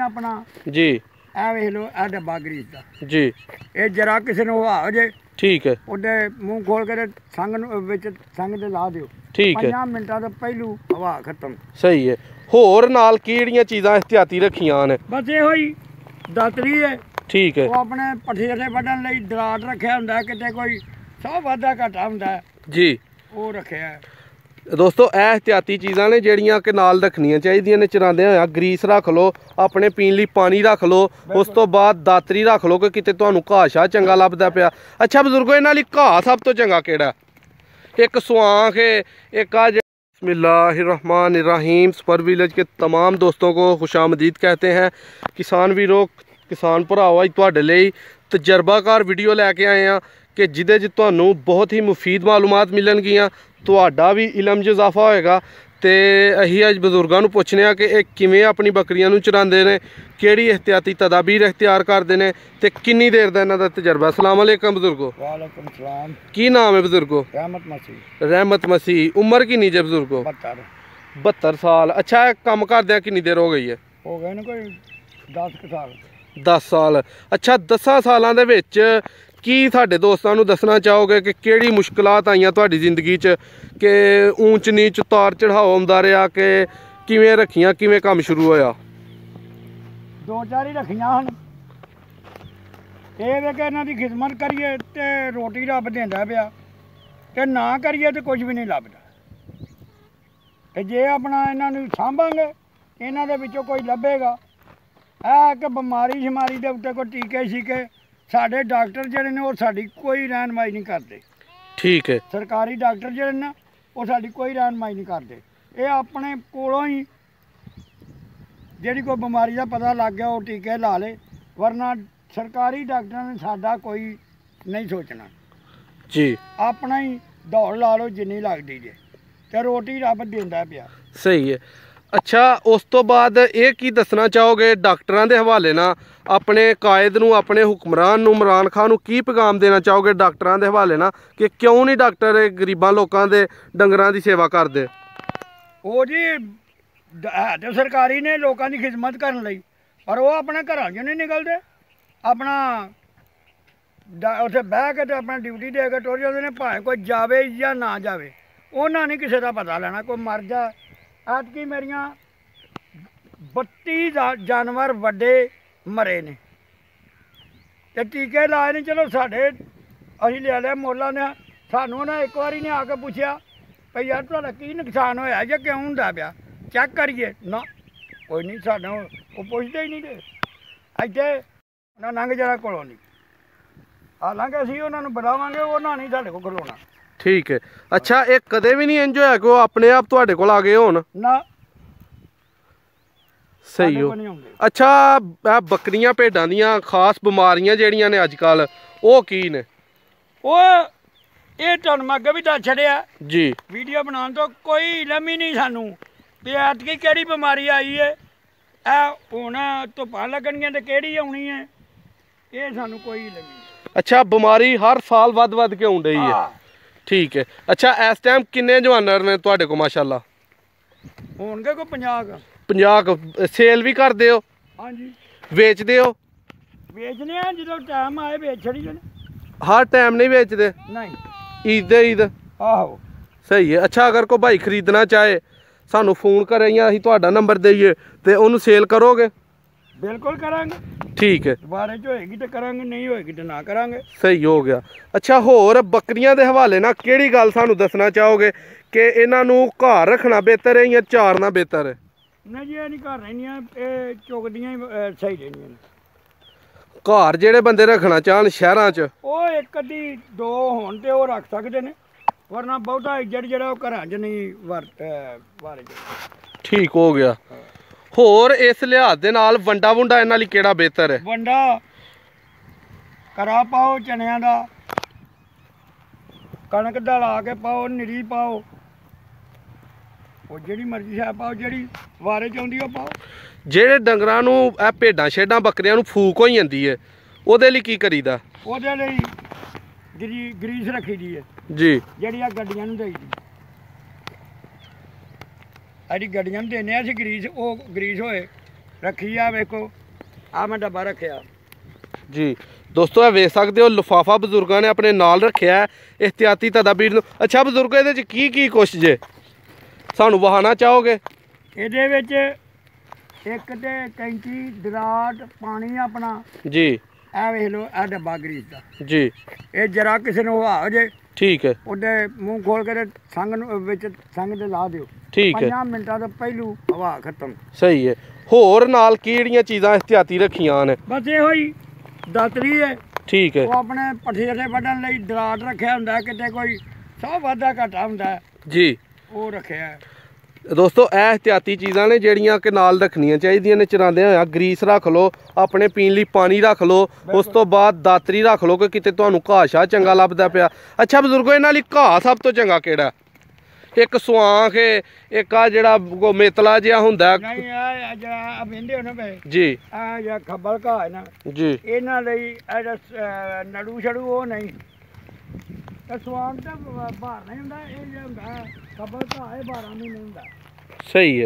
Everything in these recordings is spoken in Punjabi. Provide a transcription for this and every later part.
अपना जी ए वेख लो ए डब्बा ग्रीस दा जी ये जरा किसी ने हवा हो जे ठीक है ਉਹਦੇ ਮੂੰਹ ਖੋਲ ਕੇ ਸੰਗ ਵਿੱਚ ਸੰਗ ਦੇ ਲਾ ਦਿਓ ठीक है 5 ਮਿੰਟਾਂ ਤੋਂ ਪਹਿਲੂ ਹਵਾ ਖਤਮ सही है होर नाल किहड़ियां चीज़ां एहतियाती रखियां ने ਬਸ ਇਹੋ ਹੀ ਦਾਤਰੀ ਹੈ ठीक है ਉਹ ਆਪਣੇ ਪਠੇਰੇ ਵੱਢਣ ਲਈ ਦਰਾੜ ਰੱਖਿਆ ਹੁੰਦਾ ਕਿਤੇ ਕੋਈ ਸੌ ਵਾਧਾ ਘਾਟਾ ਹੁੰਦਾ जी ਉਹ ਰੱਖਿਆ ਹੈ। दोस्तों ਇਹ एहतियाती चीज़ां ने ਜਿਹੜੀਆਂ ਕਿ ਨਾਲ ਰੱਖਣੀਆਂ ਚਾਹੀਦੀਆਂ ਨੇ ਚਰਾਉਂਦੇ ਹੋਇਆ ਗਰੀਸ ਰੱਖ ਲਓ ਆਪਣੇ ਪੀਣ ਲਈ ਪਾਣੀ ਰੱਖ ਲਓ ਉਸ ਤੋਂ ਬਾਅਦ ਦਾਤਰੀ ਰੱਖ ਲਓ ਕਿ ਕਿਤੇ ਤੁਹਾਨੂੰ ਘਾਹ ਸ਼ਾਹ ਚੰਗਾ ਲੱਭਦਾ ਪਿਆ। ਅੱਛਾ ਬਜ਼ੁਰਗੋ ਇਹਨਾਂ ਲਈ ਘਾਹ ਸਭ ਤੋਂ ਚੰਗਾ ਕਿਹੜਾ एक स्वांख है एक आज बिस्मिल्लाहिर्रहमानिर्रहीम सुपर विलेज के तमाम दोस्तों को खुशामदीद कहते हैं। किसान वीरों किसान भराओ अज तुहाडे लई तजर्बाकार वीडियो लैके आए हैं कि जिहदे च तुहानूं बहुत ही मुफीद मालूमात मिलणगियां तुहाडा भी इलम च इजाफा होएगा। तो असीं अज बजुर्गों नूं पुछने कि ये किवें अपनी बकरियां नूं चरांदे ने किहड़ी एहतियाती तदाबीर इख्तियार करते हैं तो कितनी देर का इन्हां दा तजर्बा। अस्सलाम वालेकुम बजुर्गो। वालेकुम सलाम। की नाम है बजुर्गो? रहमत मसीह। उम्र कितनी है बजुर्गो? 72 साल। अच्छा काम करदे कितनी देर हो गई है? हो गए ना कोई 10 साल। 10 साल। अच्छा 10 सालों दे विच की साडे दोस्तां नूं दसना चाहोगे कि किहड़ी मुश्किलात आईयां तुहाडी जिंदगी च कि ऊंच नीच उतार चढ़ाव आउंदा रहा कि किवें रखियां किवें काम शुरू होया? 2-4 ही रखियां हन। ये वे कि इन्हां दी खिदमत करिए ते रोटी रब देंदा पिया ते ना करिए तो कुछ भी नहीं लभदा। ते जे अपना इन्हां नूं सांभांगे इन्हां दे विचों कोई लभेगा। ऐ कि बीमारी शमारी दे उत्ते कोई टीके शीके साडे डॉक्टर जिहड़े ने वो साडी कोई रहनमाई नहीं करते। ठीक है। सरकारी डॉक्टर जिहड़े ने वो साडी कोई रहनमाई नहीं करते। ये अपने कोलों ही जिहड़ी कोई बीमारी का पता लग गया वो टीके ला ले वरना सरकारी डॉक्टर ने साडा कोई नहीं सोचना जी। अपना ही दौड़ ला लो जिन्नी लगदी जे ते रोटी रब देंदा पिया। सही है। अच्छा उस तो बाद ये की दसना चाहोगे डॉक्टरां दे हवाले ना अपने कायद नूं अपने हुक्मरान नूं इमरान खान नूं की पैगाम देना चाहोगे डॉक्टरां दे हवाले ना कि क्यों नहीं डॉक्टर गरीबां लोकां दे डंगरां दी सेवा करदे? वो जी है तो सरकारी ने लोगों की खिदमत करने लई पर वो अपने घरों चों नहीं निकलते अपना उत्थे बह के अपना ड्यूटी दे के टुर जाते हैं भावें कोई जावे या ना जावे उन्हां नहीं किसी का पता लेना कोई मर जाए। ऐतकी मेरियां 32 जानवर वड्डे मरे ने ते टीके लाए ने। चलो साढ़े असीं ले लिया मोला ने सानू ना एक बारी ने आके पूछया भाई यार तुहाडा की नुकसान होया जां क्यों हुंदा पिया चेक करिए ना कोई नहीं सानू वो पुछदे ही नहीं दे इत्थे ना लंघ जरा कोलों नहीं हालांकि असीं उन्हां नूं बुलावांगे उन्हां नहीं साडे कोल खलोना। ठीक है। अच्छा एक कदे भी नहीं इंज होया कि वो अपने आप तुहाडे कोल आ गए होण ना? सही हो। अच्छा बकरियां भेडां दियां खास बीमारियां जेहड़ियां ने अजकल वो की ने? वो ये तुहानूं मैं अगे भी दस छड़िया जी वीडियो बनाने तो कोई इलम ही नहीं सानू भी ऐतकी केड़ी बीमारी आई है ए हुण धुप्पां लगणगियां ते केड़ी आउणी है ये सानू कोई इलम नहीं। अच्छा बीमारी हर साल वध के आउण रही है। ठीक है। अच्छा इस टाइम किन्ने जानवर ने तुहाडे कोल माशाअल्लाह? होणगे कोई 50 सेल भी करदे हो? हाँ जी। बेचदे हो? बेचने जो टाइम आए बेच छड़िए। हर टाइम नहीं बेचदे? नहीं ईद आहो। सही है। अच्छा अगर कोई भाई खरीदना चाहे सानू फोन करे या असीं तुहाडा नंबर देइए ते उहनूं सेल करोगे? बिल्कुल करांगे। ठीक है। बारे च होएगी तो करांगे नहीं होएगी तो ना करांगे। सही हो गया। अच्छा होर बकरियां दे हवाले ना किहड़ी गल सानू दसना चाहोगे कि इन्हां नूं घर रखना बेहतर है या चारना बेहतर है? नहीं जी नहीं घर रहनियां ये चुगदियां ही सही रहनियां। घर जेहड़े बंदे रखना चाहन शहरां च वो एक अद्धी 2 होण ते वो रख सकदे ने वरना बहुता इज्जत जेहड़ा वो घरां च नहीं वारे। ठीक हो गया। होर इस लिहाज दे नाल वंडा वुंडा इन्हां लई केड़ा बेहतर है? वंडा करा पाओ चनियां दा कणक दा ला के पाओ निरी पाओ वो जिहड़ी मर्जी शै पाओ जिहड़ी वारे च आउंदी ओह पाओ। जेहड़े डंगरां नूं ए भेडां शेडां बकरियां नूं फूक होई जंदी है ओहदे लई की करीदा? ओहदे लई ग्रीस रखी दी है जी जिहड़ी आ गड्डियां नूं देई दी अड़ी गड्डियां नूं देने असीं ग्रीस वो ग्रीस होए रखी आ वेखो ਆ ਮੈਂ ਡੱਬਾ ਰੱਖਿਆ ਜੀ ਦੋਸਤੋ ਇਹ ਵੇਖ ਸਕਦੇ ਹੋ ਲਿਫਾਫਾ ਬਜ਼ੁਰਗਾਂ ਨੇ ਆਪਣੇ ਨਾਲ ਰੱਖਿਆ ਹੈ ਇਹਤਿਆਤੀ ਤਦਾਬੀਰ ਨੂੰ। ਅੱਛਾ ਬਜ਼ੁਰਗੋ ਇਹਦੇ ਚ ਕੀ ਕੁਛ ਜੇ ਸਾਨੂੰ ਵਹਾਣਾ ਚਾਹੋਗੇ? ਇਹਦੇ ਵਿੱਚ ਇੱਕ ਤੇ ਕੈਂਚੀ ਦਰਾਟ ਪਾਣੀ ਆਪਣਾ ਜੀ ਇਹ ਵੇਖ ਲਓ ਇਹ ਡੱਬਾ ਗਰੀਸ ਦਾ ਜੀ ਇਹ ਜਰਾ ਕਿਸੇ ਨੂੰ ਹਵਾ ਹੋ ਜੇ ਠੀਕ ਹੈ ਉਹਦੇ ਮੂੰਹ ਖੋਲ ਕੇ ਤੇ ਸੰਗ ਨੂੰ ਵਿੱਚ ਸੰਗ ਦੇ ਲਾ ਦਿਓ ਠੀਕ ਹੈ 5 ਮਿੰਟਾਂ ਤੋਂ ਪਹਿਲੂ ਹਵਾ ਖਤਮ। ਸਹੀ ਹੈ। ਹੋਰ ਨਾਲ ਕਿਹੜੀਆਂ ਚੀਜ਼ਾਂ ਇਹਤਿਆਤੀ ਰੱਖੀਆਂ ਨੇ? ਬਸ ਇਹੋ ਹੀ ਦਾਤਰੀ ਹੈ ਠੀਕ ਹੈ ਉਹ ਆਪਣੇ ਪੱਠੇ ਦੇ ਵੱਢਣ ਲਈ ਦਰਾਟ ਰੱਖਿਆ ਹੁੰਦਾ ਕਿਤੇ ਕੋਈ 100 ਵਾਧਾ ਘਾਟਾ ਹੁੰਦਾ ਜੀ ਉਹ ਰੱਖਿਆ ਹੈ। ਦੋਸਤੋ ਇਹ ਇਹਤਿਆਤੀ ਚੀਜ਼ਾਂ ਨੇ ਜਿਹੜੀਆਂ ਕਿ ਨਾਲ ਰੱਖਣੀਆਂ ਚਾਹੀਦੀਆਂ ਨੇ। ਚਰਾਉਂਦੇ ਹੋਇਆ ਗਰੀਸ ਰੱਖ ਲਓ, ਆਪਣੇ ਪੀਣ ਲਈ ਪਾਣੀ ਰੱਖ ਲਓ, ਉਸ ਤੋਂ ਬਾਅਦ ਦਾਤਰੀ ਰੱਖ ਲਓ ਕਿ ਕਿਤੇ ਤੁਹਾਨੂੰ ਘਾਹ ਸ਼ਾਹ ਚੰਗਾ ਲੱਭਦਾ ਪਿਆ। ਅੱਛਾ ਬਜ਼ੁਰਗੋ ਇਹਨਾਂ ਲਈ ਘਾਹ ਸਭ ਤੋਂ ਚੰਗਾ ਕਿਹੜਾ? ਇੱਕ ਸਵਾਂਖ ਇੱਕ ਆ ਜਿਹੜਾ ਮੇਤਲਾ ਜਿਹਾ ਹੁੰਦਾ ਨਹੀਂ ਆ ਜਿਹੜਾ ਬਿੰਦੇ ਹੋਣੇ ਪਏ ਜੀ ਆ ਜਿਹੜਾ ਖੱਬਲ ਘਾਹ ਹੈ ਨਾ ਜੀ ਇਹਨਾਂ ਲਈ ਇਹ ਜਿਹੜਾ ਨੜੂ ਛੜੂ ਉਹ ਨਹੀਂ ਤੇ ਸਵਾਨ ਤਾਂ ਬਾਹਰ ਨਹੀਂ ਹੁੰਦਾ ਇਹ ਜਿਹੜਾ ਹੁੰਦਾ ਖੱਬਲ ਘਾਹ ਇਹ 12 ਮਹੀਨੇ ਹੁੰਦਾ। ਸਹੀ ਹੈ।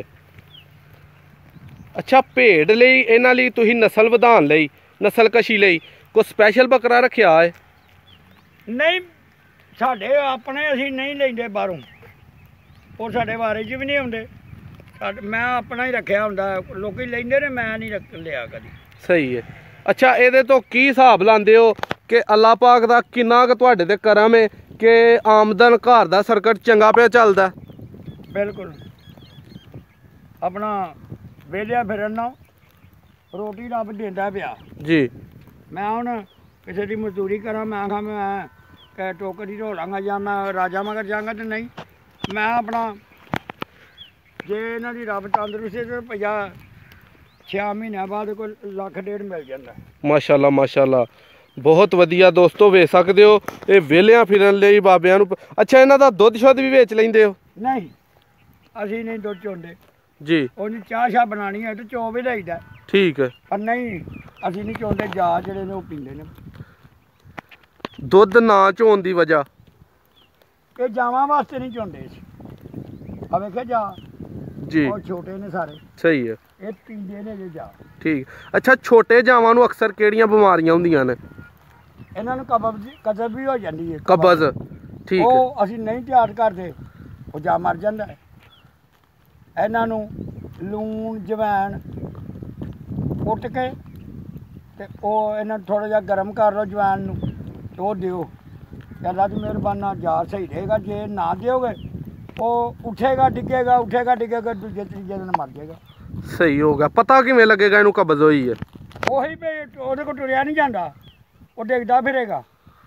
ਅੱਛਾ ਭੇਡ ਲਈ ਇਹਨਾਂ ਲਈ ਤੁਸੀਂ ਨਸਲ ਵਧਾਉਣ ਲਈ ਨਸਲ ਕਸ਼ੀ ਲਈ ਕੋਈ ਸਪੈਸ਼ਲ ਬੱਕਰਾ ਰੱਖਿਆ ਹੈ? ਨਹੀਂ ਸਾਡੇ ਆਪਣੇ ਅਸੀਂ ਨਹੀਂ ਲੈਂਦੇ ਬਾਹਰੋਂ ਉਹ ਸਾਡੇ ਬਾਰੇ 'ਚ ਵੀ ਨਹੀਂ ਆਉਂਦੇ ਮੈਂ ਆਪਣਾ ਹੀ ਰੱਖਿਆ ਹੁੰਦਾ ਲੋਕੀ ਲੈਂਦੇ ਨੇ ਮੈਂ ਨਹੀਂ ਲਿਆ ਕਦੀ। ਸਹੀ ਹੈ। ਅੱਛਾ ਇਹਦੇ ਤੋਂ ਕੀ ਹਿਸਾਬ ਲਾਉਂਦੇ ਹੋ ਕਿ ਅੱਲਾਹ ਪਾਕ ਦਾ ਕਿੰਨਾ ਕੁ ਤੁਹਾਡੇ ਤੇ ਕਰਮ ਹੈ ਕਿ ਆਮਦਨ ਘਰ ਦਾ ਸਰਕਟ ਚੰਗਾ ਪਿਆ ਚੱਲਦਾ? ਬਿਲਕੁਲ ਆਪਣਾ ਵੇਲਿਆ ਫਿਰਨ ਨਾਲ ਰੋਟੀ ਰੱਬ ਦਿੰਦਾ ਪਿਆ ਜੀ। ਮੈਂ ਹੁਣ ਕਿਸੇ ਦੀ ਮਜ਼ਦੂਰੀ ਕਰਾਂ ਮੈਂ ਆਖਾਂ ਮੈਂ ਕਿ ਟੋਕਰੀ ਢੋ ਲਾਂਗਾ ਜਾਂ ਮੈਂ ਰਾਜਾ ਮਗਰ ਜਾਵਾਂਗਾ ਤੇ ਨਹੀਂ ਮੈਂ ਆਪਣਾ ਜੇ ਇਹਨਾਂ ਦੀ ਰੱਬ ਤੰਦਰੁਸਤੀ ਤੇ ਰੁਪਈਆ 6 ਮਹੀਨਿਆਂ ਬਾਅਦ ਕੋਈ 1.5 ਲੱਖ ਮਿਲ ਜਾਂਦਾ। ਮਾਸ਼ਾਅੱਲਾ ਮਾਸ਼ਾਅੱਲਾ ਬਹੁਤ ਵਧੀਆ ਦੋਸਤੋ ਵੇਖ ਸਕਦੇ ਹੋ ਇਹ ਵਿਹਲਿਆਂ ਫਿਰਨ ਲਈ ਬਾਬਿਆਂ ਨੂੰ। ਅੱਛਾ ਇਹਨਾਂ ਦਾ ਦੁੱਧ ਸ਼ੁੱਧ ਵੀ ਵੇਚ ਲੈਂਦੇ ਹੋ? ਨਹੀਂ ਅਸੀਂ ਨਹੀਂ ਦੁੱਧ ਚੋਂਦੇ ਜੀ। ਉਹਨੂੰ ਚਾਹ ਸ਼ਾਹ ਬਣਾਉਣੀ ਹੈ ਤੇ ਚੋ ਵੀ ਲਈਦਾ ਠੀਕ ਹੈ। ਪਰ ਨਹੀਂ ਅਸੀਂ ਨਹੀਂ ਚੋਂਦੇ ਜਾ ਜਿਹੜੇ ਨੇ ਉਹ ਪੀਂਦੇ ਨੇ। ਦੁੱਧ ਨਾ ਚੋਣ ਦੀ ਵਜ੍ਹਾ? ਇਹ ਜਾਵਾਂ ਵਾਸਤੇ ਨਹੀਂ ਚੋਂਦੇ ਸੀ ਆ ਵੇਖਿਆ ਜਾ ਜੀ ਉਹ ਛੋਟੇ ਨੇ ਸਾਰੇ ਸਹੀ ਹੈ ਇਹ ਪੀਂਦੇ ਨੇ ਜੇ ਜਾ। ਠੀਕ। ਅੱਛਾ ਛੋਟੇ ਜਾਵਾਂ ਨੂੰ ਅਕਸਰ ਕਿਹੜੀਆਂ ਬਿਮਾਰੀਆਂ ਹੁੰਦੀਆਂ ਨੇ? ਇਹਨਾਂ ਨੂੰ ਕਬਜ਼ ਵੀ ਹੋ ਜਾਂਦੀ ਹੈ ਕਬਜ਼ ਠੀਕ ਹੈ। ਉਹ ਅਸੀਂ ਨਹੀਂ ਤਿਆਰ ਕਰਦੇ ਉਹ ਜਾ ਮਰ ਜਾਂਦਾ ਹੈ। ਇਹਨਾਂ ਨੂੰ ਲੂਣ ਜਵੈਣ ਕੁੱਟ ਕੇ ਤੇ ਉਹ ਇਹਨਾਂ ਨੂੰ ਥੋੜਾ ਜਿਹਾ ਗਰਮ ਕਰ ਲਓ ਜਵੈਣ ਨੂੰ ਤੇ ਉਹ ਦਿਓ ਅੱਲਾ ਦੀ ਮਿਹਰਬਾਨੀ ਜਾ ਸਹੀ ਰਹੇਗਾ। ਜੇ ਨਾ ਦਿਓਗੇ ਉਹ ਉੱਠੇਗਾ ਡਿੱਗੇਗਾ ਦੂਜੇ ਤੀਜੇ ਦਿਨ ਮਰ ਜਾਏਗਾ। ਸਹੀ ਹੋ ਗਿਆ। ਪਤਾ ਕਿਵੇਂ ਲੱਗੇਗਾ ਇਹਨੂੰ ਕਬਜ਼ ਹੋਈ ਹੈ? ਉਹੀ ਵੀ ਉਹਦੇ ਕੋਲ ਟੁਰਿਆ ਨਹੀਂ ਜਾਂਦਾ ਉਹ ਡਿੱਗਦਾ ਫਿਰੇਗਾ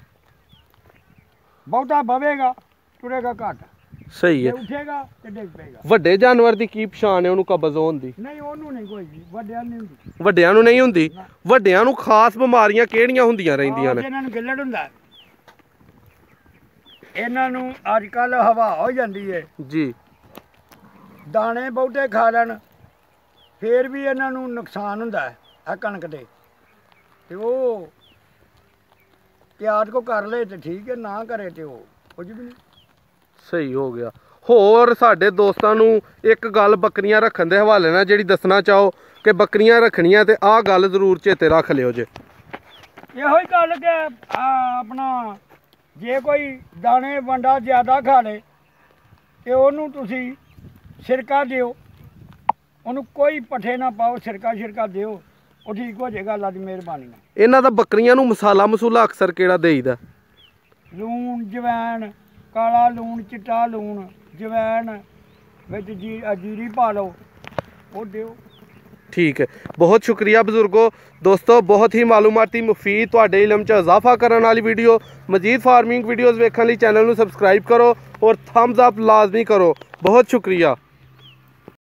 ਬਹੁਤਾ ਬਵੇਗਾ ਟੁਰੇਗਾ ਘੱਟ ਸਹੀ ਜੇ ਹੈ। ਉੱਠੇਗਾ ਤੇ ਡਿੱਗ ਪਏਗਾ। ਵੱਡੇ ਜਾਨਵਰ ਦੀ ਕੀ ਪਛਾਣ ਹੈ ਉਹਨੂੰ ਕਬਜ਼ ਹੋਣ ਦੀ? ਨਹੀਂ ਉਹਨੂੰ ਨਹੀਂ ਕੋਈ ਜੀ ਵੱਡਿਆਂ ਨੂੰ ਨਹੀਂ ਹੁੰਦੀ। ਵੱਡਿਆਂ ਨੂੰ ਨਹੀਂ ਹੁੰਦੀ? ਵੱਡਿਆਂ ਨੂੰ ਖਾਸ ਬਿਮਾਰੀਆਂ ਕਿਹੜੀਆਂ ਹੁੰਦੀਆਂ ਰਹਿੰਦੀਆਂ ਨੇ? ਇਹਨਾਂ ਨੂੰ ਗਿੱਲੜ ਹੁੰਦਾ ਇਹਨਾਂ ਨੂੰ ਅੱਜ ਕੱਲ ਹਵਾ ਹੋ ਜਾਂਦੀ ਹੈ ਜੀ। ਦਾਣੇ ਬਹੁਤੇ ਖਾ ਲੈਣ ਫੇਰ ਵੀ ਇਹਨਾਂ ਨੂੰ ਨੁਕਸਾਨ ਹੁੰਦਾ ਹੈ ਆ ਕਣਕ ਤੇ ਉਹ ਤਿਆਰ ਕੋ ਕਰ ਲਏ ਤੇ ਠੀਕ ਹੈ ਨਾ ਕਰੇ ਤੇ ਉਹ ਕੁਝ ਵੀ ਨਹੀਂ। ਸਹੀ ਹੋ ਗਿਆ। ਹੋਰ ਸਾਡੇ ਦੋਸਤਾਂ ਨੂੰ ਇੱਕ ਗੱਲ ਬੱਕਰੀਆਂ ਰੱਖਣ ਦੇ ਹਵਾਲੇ ਨਾਲ ਜਿਹੜੀ ਦੱਸਣਾ ਚਾਹੋ ਕਿ ਬੱਕਰੀਆਂ ਰੱਖਣੀਆਂ ਤੇ ਆਹ ਗੱਲ ਜ਼ਰੂਰ ਚੇਤੇ ਰੱਖ ਲਿਓ ਜੇ। ਇਹੋ ਹੀ ਗੱਲ ਕਿ ਆਪਣਾ ਜੇ ਕੋਈ ਦਾਣੇ ਵੰਡਾ ਜ਼ਿਆਦਾ ਖਾ ਲੇ ਤੇ ਉਹਨੂੰ ਤੁਸੀਂ ਸਿਰਕਾ ਦਿਓ ਉਹਨੂੰ ਕੋਈ ਪੱਠੇ ਨਾ ਪਾਓ ਸਿਰਕਾ ਦਿਓ ਉਹ ਠੀਕ ਹੋ ਜਾਏਗਾ ਅੱਲਾ ਦੀ ਮਿਹਰਬਾਨੀ ਨਾਲ। ਇਹਨਾਂ ਦਾ ਬੱਕਰੀਆਂ ਨੂੰ ਮਸਾਲਾ ਅਕਸਰ ਕਿਹੜਾ ਦੇਈਦਾ? ਲੂਣ ਜਵੈਣ ਕਾਲਾ ਲੂਣ ਚਿੱਟਾ ਲੂਣ ਜਵੈਣ ਵਿੱਚ ਜੀਰੀ ਪਾ ਲਓ ਉਹ ਦਿਓ। ਠੀਕ ਹੈ। ਬਹੁਤ ਸ਼ੁਕਰੀਆ ਬਜ਼ੁਰਗੋ। ਦੋਸਤੋ ਬਹੁਤ ਹੀ ਮਾਲੂਮਾਤੀ ਮੁਫੀਦ ਤੁਹਾਡੇ ਇਲਮ 'ਚ ਇਜ਼ਾਫਾ ਕਰਨ ਵਾਲੀ ਵੀਡੀਓ। ਮਜ਼ੀਦ ਫਾਰਮਿੰਗ ਵੀਡੀਓਜ਼ ਵੇਖਣ ਲਈ ਚੈਨਲ ਨੂੰ ਸਬਸਕ੍ਰਾਈਬ ਕਰੋ ਔਰ ਥੰਬਸ ਅਪ ਲਾਜ਼ਮੀ ਕਰੋ। ਬਹੁਤ ਸ਼ੁਕਰੀਆ।